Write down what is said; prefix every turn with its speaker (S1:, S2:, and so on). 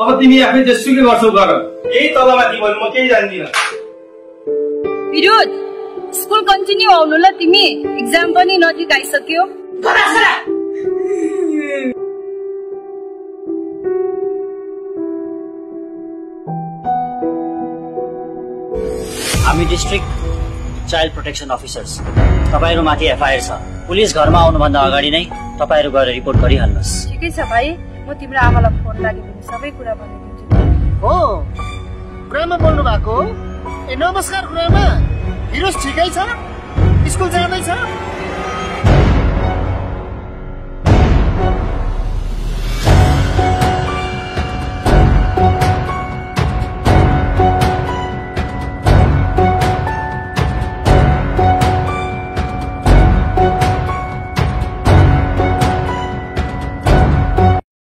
S1: अब तिमी आफै जेसुकै गर्छौ गर। केही तलमाथि भन्नु म केही जान्दिन।
S2: विरोध स्कुल कन्टिन्यू आउनु ल तिमी, एक्जाम पनि नजिक आइसक्यो।
S3: हामी डिस्ट्रिक्ट चाइल्ड प्रोटेक्सन अफिसर्स, तपाईहरु माथि एफआईआर छ। पुलिस घरमा आउनुभन्दा अगाडि नै तपाईहरु गएर रिपोर्ट गरिहाल्नुस्।
S2: ठिकै छ भाइ, म तिम्रो आमालाई फोन गरिदिन्छु, सबै कुरा भनिदिन्छु।
S4: हो गुरुआमा बोल्नु भएको हो? ए नमस्कार गुरुआमा, हिरोज ठिकै छ? स्कुल जाँदैछ?